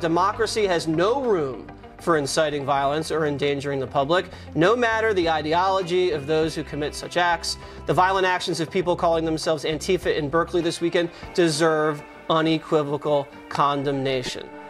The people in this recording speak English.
democracy has no room for inciting violence or endangering the public, no matter the ideology of those who commit such acts. The violent actions of people calling themselves Antifa in Berkeley this weekend deserve unequivocal condemnation.